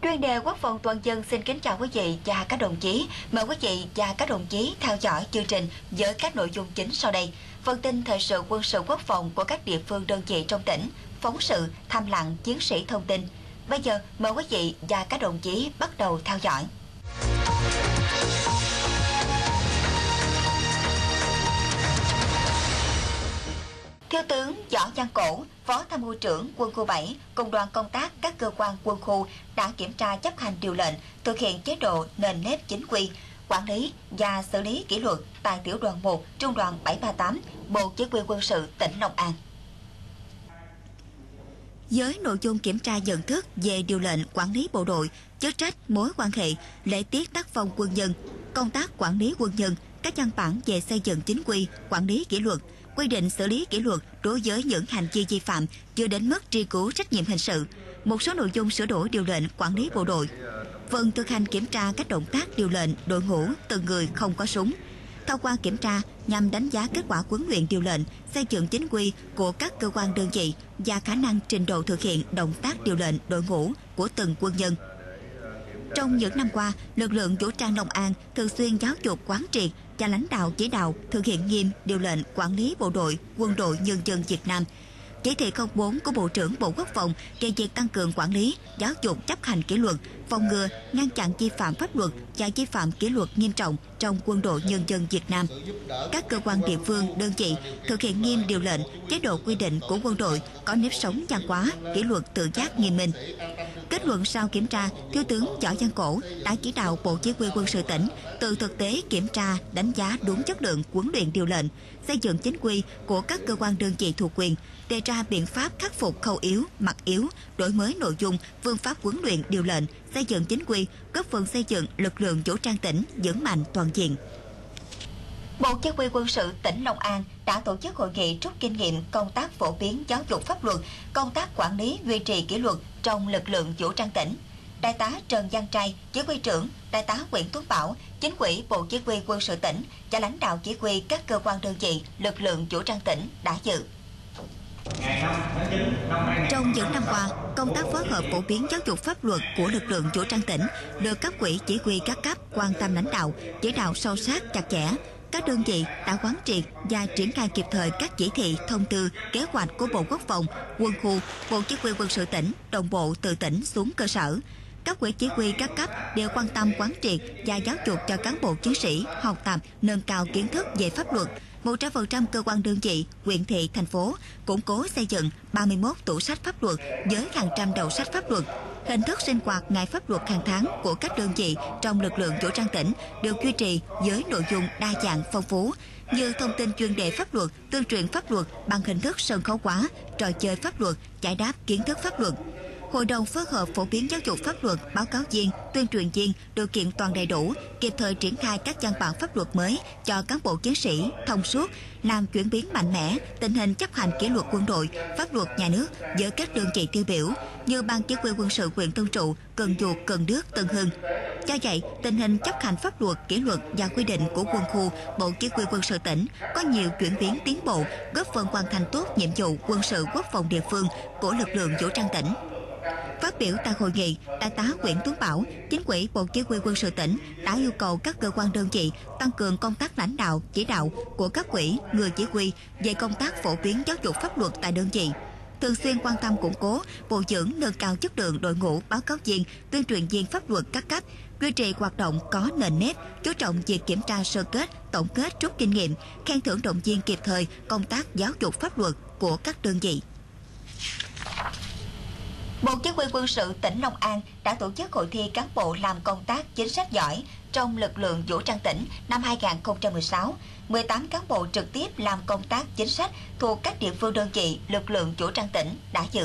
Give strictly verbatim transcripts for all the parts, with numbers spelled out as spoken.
Chuyên đề Quốc phòng toàn dân xin kính chào quý vị và các đồng chí. Mời quý vị và các đồng chí theo dõi chương trình với các nội dung chính sau đây. Phần tin thời sự quân sự quốc phòng của các địa phương đơn vị trong tỉnh, phóng sự, thăm lặng chiến sĩ thông tin. Bây giờ mời quý vị và các đồng chí bắt đầu theo dõi. Thiếu tướng Võ Văn Cổ, Phó Tham mưu trưởng Quân khu bảy cùng đoàn công tác các cơ quan quân khu đã kiểm tra chấp hành điều lệnh, thực hiện chế độ nền nếp chính quy, quản lý và xử lý kỷ luật tại tiểu đoàn một, trung đoàn bảy ba tám, Bộ Chỉ huy quân sự tỉnh Long An. Với nội dung kiểm tra nhận thức về điều lệnh quản lý bộ đội, chức trách, mối quan hệ, lễ tiết tác phong quân nhân, công tác quản lý quân nhân, các văn bản về xây dựng chính quy, quản lý kỷ luật, quy định xử lý kỷ luật đối với những hành vi vi phạm chưa đến mức truy cứu trách nhiệm hình sự, một số nội dung sửa đổi điều lệnh quản lý bộ đội, phần thực hành kiểm tra các động tác điều lệnh đội ngũ từng người không có súng. Thông qua kiểm tra nhằm đánh giá kết quả huấn luyện điều lệnh, xây dựng chính quy của các cơ quan đơn vị và khả năng trình độ thực hiện động tác điều lệnh đội ngũ của từng quân nhân. Trong những năm qua, lực lượng vũ trang Long An thường xuyên giáo dục quán triệt và lãnh đạo chỉ đạo thực hiện nghiêm điều lệnh quản lý bộ đội Quân đội Nhân dân Việt Nam. Chỉ thị không bốn của Bộ trưởng Bộ Quốc phòng về việc tăng cường quản lý, giáo dục chấp hành kỷ luật, phòng ngừa, ngăn chặn vi phạm pháp luật và vi phạm kỷ luật nghiêm trọng trong Quân đội Nhân dân Việt Nam. Các cơ quan địa phương, đơn vị thực hiện nghiêm điều lệnh, chế độ quy định của quân đội, có nếp sống văn hóa, kỷ luật tự giác nghiêm minh. Kết luận sau kiểm tra, Thiếu tướng Võ Văn Cổ đã chỉ đạo Bộ Chỉ huy quân sự tỉnh từ thực tế kiểm tra, đánh giá đúng chất lượng huấn luyện điều lệnh, xây dựng chính quy của các cơ quan đơn vị thuộc quyền, đề ra biện pháp khắc phục khâu yếu, mặt yếu, đổi mới nội dung, phương pháp huấn luyện điều lệnh, xây dựng chính quy, góp phần xây dựng lực lượng vũ trang tỉnh vững mạnh toàn diện. Bộ Chỉ huy quân sự tỉnh Long An đã tổ chức hội nghị rút kinh nghiệm công tác phổ biến giáo dục pháp luật, công tác quản lý duy trì kỷ luật trong lực lượng vũ trang tỉnh. Đại tá Trần Văn Trai, Chỉ huy trưởng, Đại tá Nguyễn Tuấn Bảo, Chính ủy Bộ Chỉ huy quân sự tỉnh và lãnh đạo chỉ huy các cơ quan đơn vị lực lượng vũ trang tỉnh đã dự. Trong những năm qua, công tác phối hợp phổ biến giáo dục pháp luật của lực lượng vũ trang tỉnh được cấp ủy chỉ huy các cấp quan tâm lãnh đạo, chỉ đạo sâu sát chặt chẽ. Các đơn vị đã quán triệt và triển khai kịp thời các chỉ thị, thông tư, kế hoạch của Bộ Quốc phòng, Quân khu, Bộ Chỉ huy quân sự tỉnh, đồng bộ từ tỉnh xuống cơ sở. Các quỹ chỉ huy các cấp đều quan tâm quán triệt và giáo dục cho cán bộ chiến sĩ học tập, nâng cao kiến thức về pháp luật. một trăm phần trăm cơ quan đơn vị, huyện thị, thành phố củng cố xây dựng ba mươi mốt tủ sách pháp luật với hàng trăm đầu sách pháp luật. Hình thức sinh hoạt ngày pháp luật hàng tháng của các đơn vị trong lực lượng vũ trang tỉnh được duy trì với nội dung đa dạng phong phú như thông tin chuyên đề pháp luật, tuyên truyền pháp luật bằng hình thức sân khấu hóa, trò chơi pháp luật, giải đáp kiến thức pháp luật. Hội đồng phối hợp phổ biến giáo dục pháp luật, báo cáo viên, tuyên truyền viên được kiện toàn đầy đủ, kịp thời triển khai các văn bản pháp luật mới cho cán bộ chiến sĩ, thông suốt, làm chuyển biến mạnh mẽ tình hình chấp hành kỷ luật quân đội, pháp luật nhà nước với các đơn vị tiêu biểu như Ban Chỉ huy quân sự huyện Tân Trụ, Cần Duộc, Cần Đước, Tân Hưng. Do vậy, tình hình chấp hành pháp luật, kỷ luật và quy định của quân khu, Bộ Chỉ huy quân sự tỉnh có nhiều chuyển biến tiến bộ, góp phần hoàn thành tốt nhiệm vụ quân sự quốc phòng địa phương của lực lượng vũ trang tỉnh. Phát biểu tại hội nghị, Đại tá Nguyễn Tuấn Bảo, Chính ủy Bộ Chỉ huy quân sự tỉnh đã yêu cầu các cơ quan đơn vị tăng cường công tác lãnh đạo, chỉ đạo của các quỹ, người chỉ huy về công tác phổ biến giáo dục pháp luật tại đơn vị. Thường xuyên quan tâm củng cố, bồi dưỡng nâng cao chất lượng đội ngũ báo cáo viên, tuyên truyền viên pháp luật các cấp, duy trì hoạt động có nền nếp, chú trọng việc kiểm tra sơ kết, tổng kết rút kinh nghiệm, khen thưởng động viên kịp thời công tác giáo dục pháp luật của các đơn vị. Bộ Chỉ huy quân sự tỉnh Long An đã tổ chức hội thi cán bộ làm công tác chính sách giỏi trong lực lượng vũ trang tỉnh năm hai nghìn không trăm mười sáu. mười tám cán bộ trực tiếp làm công tác chính sách thuộc các địa phương đơn vị lực lượng vũ trang tỉnh đã dự.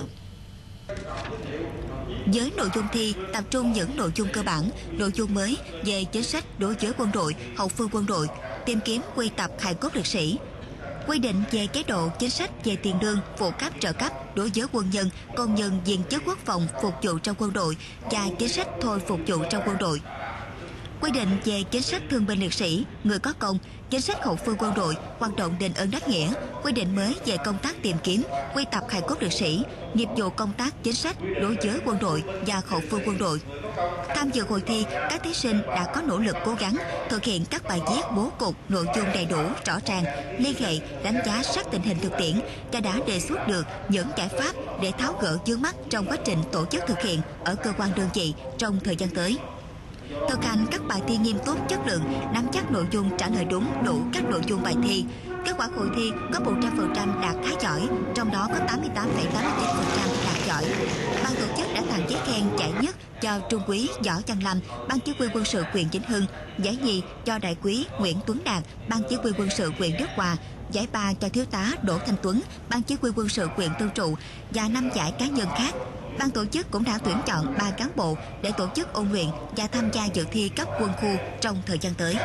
Với nội dung thi tập trung những nội dung cơ bản, nội dung mới về chính sách đối với quân đội, hậu phương quân đội, tìm kiếm quy tập hài cốt liệt sĩ, quy định về chế độ chính sách về tiền lương, phụ cấp, trợ cấp đối với quân nhân, công nhân viên chức quốc phòng phục vụ trong quân đội và chính sách thôi phục vụ trong quân đội. Quy định về chính sách thương binh liệt sĩ, người có công, chính sách hậu phương quân đội, hoạt động đền ơn đáp nghĩa, quy định mới về công tác tìm kiếm, quy tập hài cốt liệt sĩ, nghiệp vụ công tác chính sách đối với quân đội và hậu phương quân đội. Tham dự hội thi, các thí sinh đã có nỗ lực cố gắng thực hiện các bài viết bố cục, nội dung đầy đủ, rõ ràng, liên hệ, đánh giá sát tình hình thực tiễn và đã đề xuất được những giải pháp để tháo gỡ vướng mắc trong quá trình tổ chức thực hiện ở cơ quan đơn vị trong thời gian tới. Thực hành các bài thi nghiêm túc, chất lượng, nắm chắc nội dung, trả lời đúng đủ các nội dung bài thi. Kết quả hội thi có một trăm phần trăm đạt khá giỏi, trong đó có tám mươi tám phẩy tám mươi chín phần trăm đạt giỏi. Ban tổ chức đã tặng giấy khen giải nhất cho Trung úy Võ Văn Lâm, Ban Chỉ huy Quân sự huyện Vĩnh Hưng, giải nhì cho Đại úy Nguyễn Tuấn Đạt, Ban Chỉ huy Quân sự huyện Đức Hòa, giải ba cho Thiếu tá Đỗ Thanh Tuấn, Ban Chỉ huy Quân sự huyện Tân Trụ và năm giải cá nhân khác. Ban tổ chức cũng đã tuyển chọn ba cán bộ để tổ chức ôn luyện và tham gia dự thi cấp quân khu trong thời gian tới.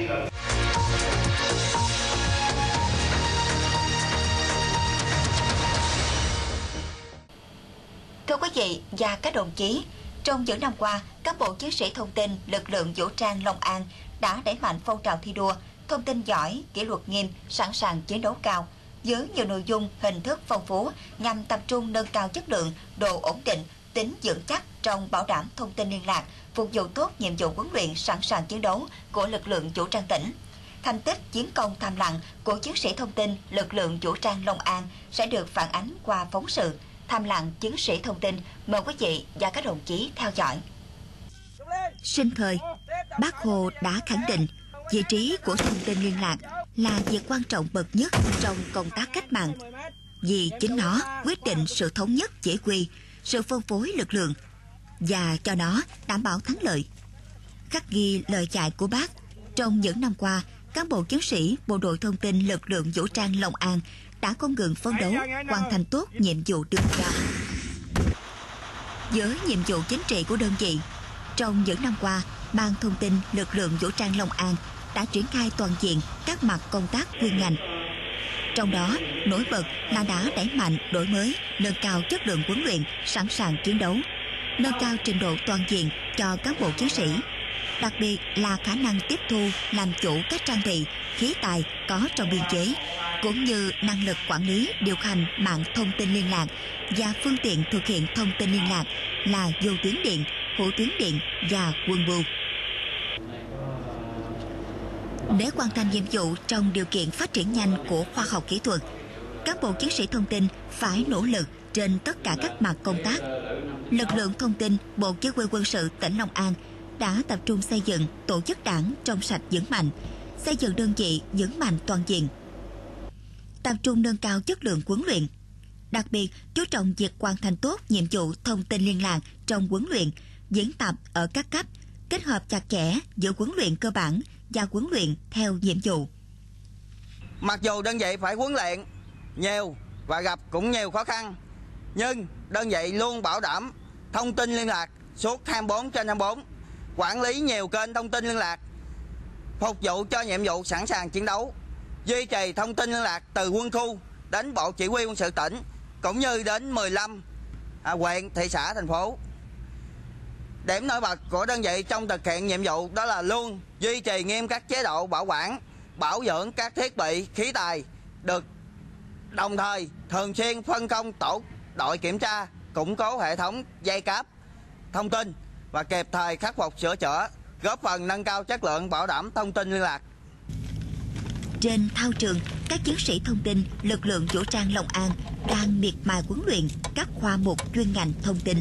Thưa quý vị và các đồng chí, trong những năm qua, các bộ chiến sĩ thông tin lực lượng vũ trang Long An đã đẩy mạnh phong trào thi đua, thông tin giỏi, kỷ luật nghiêm, sẵn sàng chiến đấu cao, với nhiều nội dung, hình thức phong phú nhằm tập trung nâng cao chất lượng, độ ổn định, tính vững chắc trong bảo đảm thông tin liên lạc, phục vụ tốt nhiệm vụ huấn luyện sẵn sàng chiến đấu của lực lượng vũ trang tỉnh. Thành tích chiến công thầm lặng của chiến sĩ thông tin lực lượng vũ trang Long An sẽ được phản ánh qua phóng sự Thầm lặng chiến sĩ thông tin. Mời quý vị và các đồng chí theo dõi. Sinh thời, Bác Hồ đã khẳng định vị trí của thông tin liên lạc là việc quan trọng bậc nhất trong công tác cách mạng, vì chính nó quyết định sự thống nhất chỉ huy, sự phân phối lực lượng và cho nó đảm bảo thắng lợi. Khắc ghi lời dạy của Bác, trong những năm qua, cán bộ chiến sĩ bộ đội thông tin lực lượng vũ trang Long An đã không ngừng phấn đấu hoàn thành tốt nhiệm vụ được giao. Với nhiệm vụ chính trị của đơn vị, trong những năm qua, Ban thông tin lực lượng vũ trang Long An đã triển khai toàn diện các mặt công tác chuyên ngành. Trong đó, nổi bật là đã đẩy mạnh đổi mới, nâng cao chất lượng huấn luyện, sẵn sàng chiến đấu, nâng cao trình độ toàn diện cho cán bộ chiến sĩ, đặc biệt là khả năng tiếp thu, làm chủ các trang bị, khí tài có trong biên chế, cũng như năng lực quản lý, điều hành mạng thông tin liên lạc và phương tiện thực hiện thông tin liên lạc là vô tuyến điện, hữu tuyến điện và quân bưu. Để hoàn thành nhiệm vụ trong điều kiện phát triển nhanh của khoa học kỹ thuật, các bộ chiến sĩ thông tin phải nỗ lực trên tất cả các mặt công tác. Lực lượng thông tin Bộ Chỉ huy Quân sự tỉnh Long An đã tập trung xây dựng tổ chức đảng trong sạch vững mạnh, xây dựng đơn vị vững mạnh toàn diện, tập trung nâng cao chất lượng huấn luyện, đặc biệt chú trọng việc hoàn thành tốt nhiệm vụ thông tin liên lạc trong huấn luyện, diễn tập ở các cấp, kết hợp chặt chẽ giữa huấn luyện cơ bản và huấn luyện theo nhiệm vụ. Mặc dù đơn vị phải huấn luyện nhiều và gặp cũng nhiều khó khăn, nhưng đơn vị luôn bảo đảm thông tin liên lạc suốt hai mươi bốn trên hai mươi bốn, quản lý nhiều kênh thông tin liên lạc, phục vụ cho nhiệm vụ sẵn sàng chiến đấu, duy trì thông tin liên lạc từ quân khu đến Bộ Chỉ huy Quân sự tỉnh, cũng như đến mười lăm à, huyện, thị xã, thành phố. Điểm nổi bật của đơn vị trong thực hiện nhiệm vụ đó là luôn duy trì nghiêm các chế độ bảo quản, bảo dưỡng các thiết bị, khí tài, được đồng thời thường xuyên phân công tổ đội kiểm tra, củng cố hệ thống dây cáp thông tin và kịp thời khắc phục sửa chữa, góp phần nâng cao chất lượng bảo đảm thông tin liên lạc. Trên thao trường, các chiến sĩ thông tin lực lượng vũ trang Long An đang miệt mài huấn luyện các khoa mục chuyên ngành thông tin,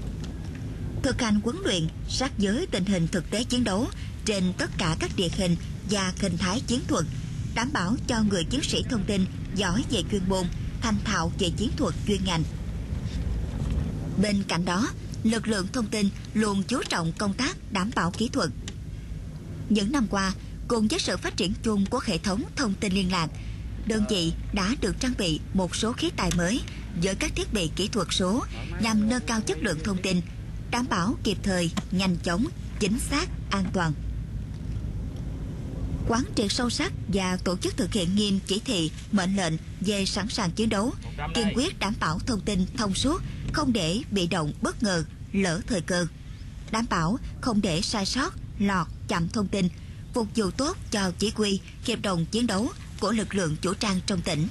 thực hành huấn luyện sát với tình hình thực tế chiến đấu trên tất cả các địa hình và hình thái chiến thuật, đảm bảo cho người chiến sĩ thông tin giỏi về chuyên môn, thành thạo về chiến thuật chuyên ngành. Bên cạnh đó, lực lượng thông tin luôn chú trọng công tác đảm bảo kỹ thuật. Những năm qua, cùng với sự phát triển chung của hệ thống thông tin liên lạc, đơn vị đã được trang bị một số khí tài mới với các thiết bị kỹ thuật số nhằm nâng cao chất lượng thông tin, đảm bảo kịp thời, nhanh chóng, chính xác, an toàn. Quán triệt sâu sắc và tổ chức thực hiện nghiêm chỉ thị, mệnh lệnh về sẵn sàng chiến đấu, kiên quyết đảm bảo thông tin thông suốt, không để bị động bất ngờ, lỡ thời cơ, đảm bảo không để sai sót, lọt, chậm thông tin, phục vụ tốt cho chỉ huy, hiệp đồng chiến đấu của lực lượng vũ trang trong tỉnh.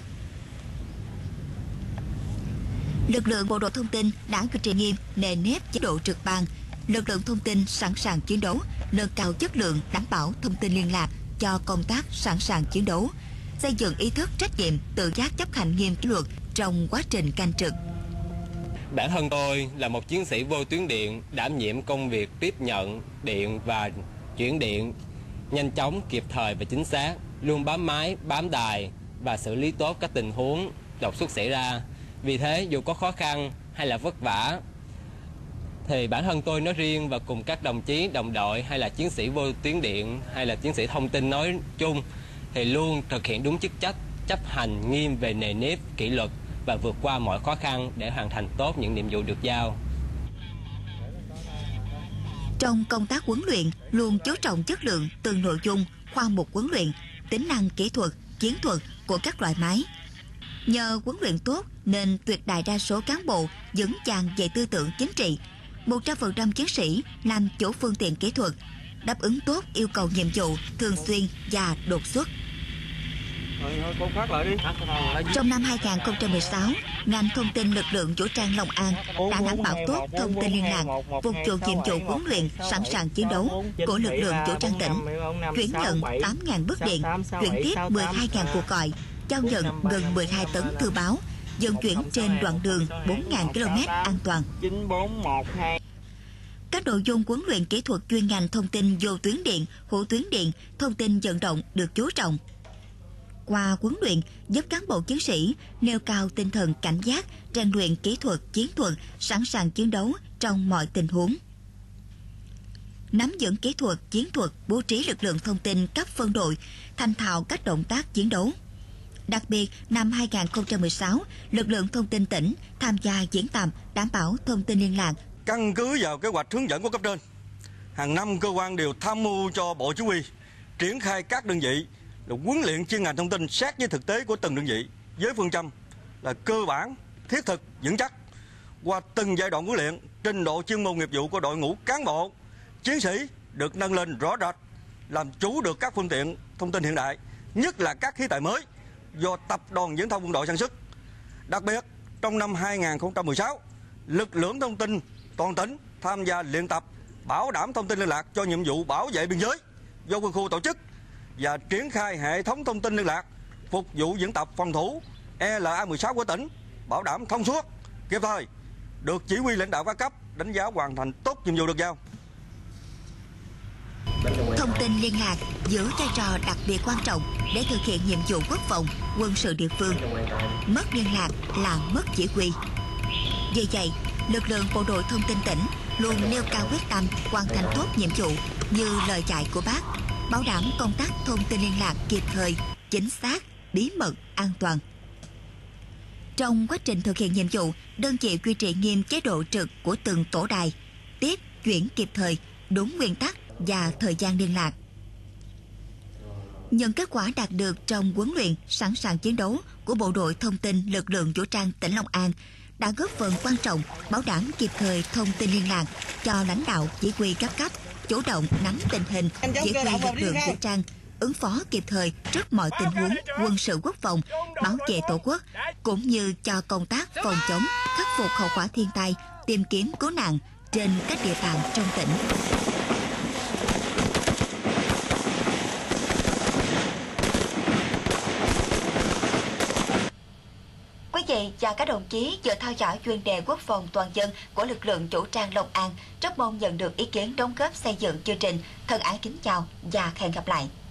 Lực lượng bộ đội thông tin đã duy trì nghiêm nề nếp chế độ trực ban, lực lượng thông tin sẵn sàng chiến đấu, nâng cao chất lượng đảm bảo thông tin liên lạc cho công tác sẵn sàng chiến đấu, xây dựng ý thức trách nhiệm, tự giác chấp hành nghiêm kỷ luật trong quá trình canh trực. Bản thân tôi là một chiến sĩ vô tuyến điện, đảm nhiệm công việc tiếp nhận điện và chuyển điện nhanh chóng, kịp thời và chính xác, luôn bám máy, bám đài và xử lý tốt các tình huống đột xuất xảy ra. Vì thế, dù có khó khăn hay là vất vả, thì bản thân tôi nói riêng và cùng các đồng chí, đồng đội hay là chiến sĩ vô tuyến điện hay là chiến sĩ thông tin nói chung thì luôn thực hiện đúng chức trách, chấp hành nghiêm về nề nếp, kỷ luật và vượt qua mọi khó khăn để hoàn thành tốt những nhiệm vụ được giao. Trong công tác huấn luyện, luôn chú trọng chất lượng từng nội dung, khoa mục huấn luyện, tính năng kỹ thuật, chiến thuật của các loại máy. Nhờ huấn luyện tốt nên tuyệt đại đa số cán bộ vững vàng về tư tưởng chính trị, một trăm phần trăm chiến sĩ làm chủ phương tiện kỹ thuật, đáp ứng tốt yêu cầu nhiệm vụ thường xuyên và đột xuất. Trong năm hai nghìn không trăm mười sáu, ngành thông tin lực lượng vũ trang Long An đã đảm bảo tốt thông tin liên lạc, phục vụ nhiệm vụ huấn luyện sẵn sàng chiến đấu của lực lượng vũ trang tỉnh, chuyển nhận tám nghìn bức điện, chuyển tiếp mười hai nghìn cuộc gọi, giao nhận gần mười hai tấn thư báo, vận chuyển trên đoạn đường bốn nghìn ki lô mét an toàn. Các nội dung huấn luyện kỹ thuật chuyên ngành thông tin vô tuyến điện, hữu tuyến điện, thông tin vận động được chú trọng. Qua huấn luyện giúp cán bộ chiến sĩ nêu cao tinh thần cảnh giác, rèn luyện kỹ thuật, chiến thuật, sẵn sàng chiến đấu trong mọi tình huống. Nắm vững kỹ thuật, chiến thuật, bố trí lực lượng thông tin cấp phân đội, thành thạo các động tác chiến đấu. Đặc biệt, năm hai nghìn không trăm mười sáu, lực lượng thông tin tỉnh tham gia diễn tập đảm bảo thông tin liên lạc. Căn cứ vào kế hoạch hướng dẫn của cấp trên, hàng năm cơ quan đều tham mưu cho Bộ Chỉ huy triển khai các đơn vị là huấn luyện chuyên ngành thông tin sát với thực tế của từng đơn vị, với phương châm là cơ bản, thiết thực, vững chắc. Qua từng giai đoạn huấn luyện, trình độ chuyên môn nghiệp vụ của đội ngũ cán bộ, chiến sĩ được nâng lên rõ rệt, làm chủ được các phương tiện thông tin hiện đại, nhất là các khí tài mới do Tập đoàn Viễn thông Quân đội sản xuất. Đặc biệt, trong năm hai nghìn không trăm mười sáu, lực lượng thông tin toàn tỉnh tham gia luyện tập bảo đảm thông tin liên lạc cho nhiệm vụ bảo vệ biên giới do quân khu tổ chức và triển khai hệ thống thông tin liên lạc phục vụ diễn tập phòng thủ L A mười sáu của tỉnh, bảo đảm thông suốt, kịp thời, được chỉ huy lãnh đạo các cấp đánh giá hoàn thành tốt nhiệm vụ được giao. Thông tin liên lạc giữ vai trò đặc biệt quan trọng để thực hiện nhiệm vụ quốc phòng, quân sự địa phương. Mất liên lạc là mất chỉ huy. Vì vậy, lực lượng bộ đội thông tin tỉnh luôn nêu cao quyết tâm hoàn thành tốt nhiệm vụ như lời dạy của Bác, bảo đảm công tác thông tin liên lạc kịp thời, chính xác, bí mật, an toàn. Trong quá trình thực hiện nhiệm vụ, đơn vị duy trì nghiêm chế độ trực của từng tổ đài, tiếp, chuyển kịp thời, đúng nguyên tắc và thời gian liên lạc. Những kết quả đạt được trong huấn luyện sẵn sàng chiến đấu của Bộ đội Thông tin Lực lượng Vũ trang tỉnh Long An đã góp phần quan trọng bảo đảm kịp thời thông tin liên lạc cho lãnh đạo chỉ huy các cấp, chủ động nắm tình hình, chỉ huy lực lượng vũ trang, ứng phó kịp thời trước mọi tình huống quân sự quốc phòng, bảo vệ tổ quốc, cũng như cho công tác phòng chống, khắc phục hậu quả thiên tai, tìm kiếm cứu nạn trên các địa bàn trong tỉnh. Quý vị và các đồng chí vừa theo dõi chuyên đề quốc phòng toàn dân của lực lượng vũ trang Long An. Rất mong nhận được ý kiến đóng góp xây dựng chương trình. Thân ái kính chào và hẹn gặp lại.